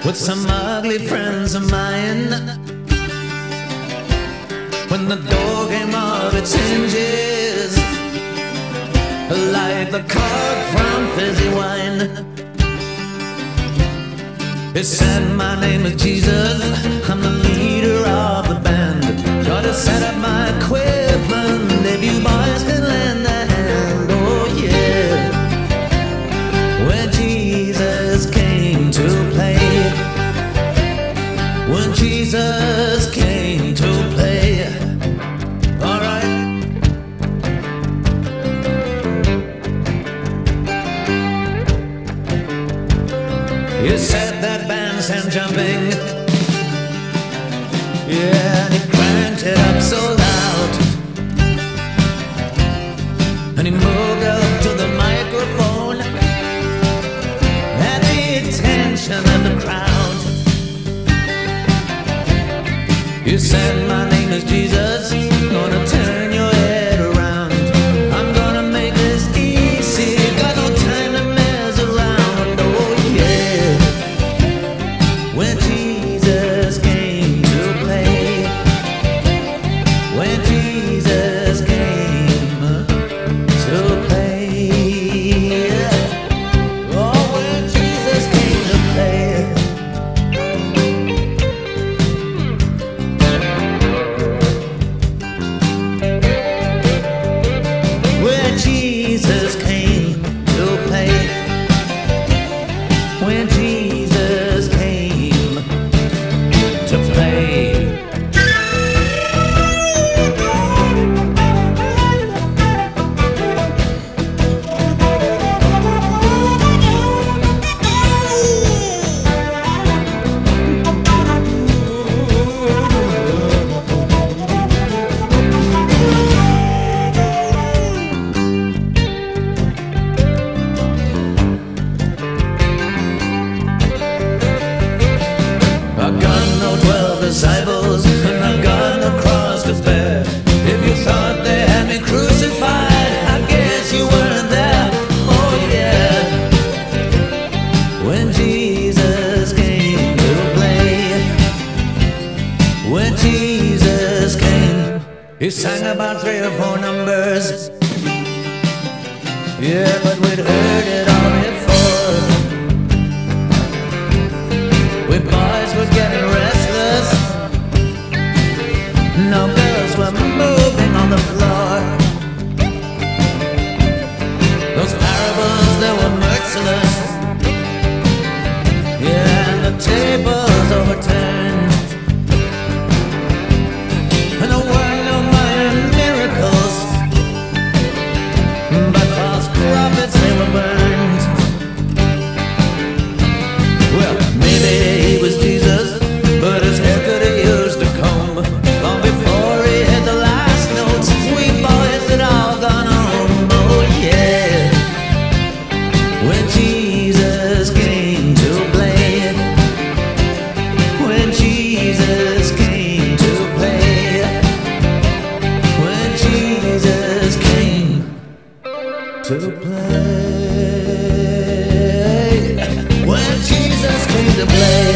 with some ugly friends of mine. When the door came off its hinges, like the cork from fizzy wine, it said, my name is Jesus, I'm the leader of the band. Gotta set up my equipment if you boys can lend a hand. Oh yeah, when Jesus came to play, when Jesus came to play. Alright. You said that bandstand jumping, yeah, and he cranked it up so loud, and he moved up to the microphone at the attention of the crowd. You said, my name is Jesus, gonna turn your head around. I'm gonna make this easy, got no time to mess around. Oh yeah, when Jesus came to play, when Jesus came to play, oh, when Jesus came to play. When Jesus came to play, when Jesus came to play. I got no 12 disciples, and I got no cross to bear. If you thought they had me crucified, I guess you weren't there. Oh yeah, when Jesus came to play, when Jesus came, he sang about 3 or 4 numbers. Yeah, but we'd heard it all before. We boys were getting restless, no girls were moving on the floor. Those parables, they were merciless, yeah, and the tables overturned, and there were no minor miracles, but false prophets, they were burned. Well, maybe he was Jesus, but his hair could have used a comb. Long before he hit the last notes, we boys had all gone home. Oh yeah, when Jesus came to play, when Jesus came to play, when Jesus came to play, when Jesus came to play.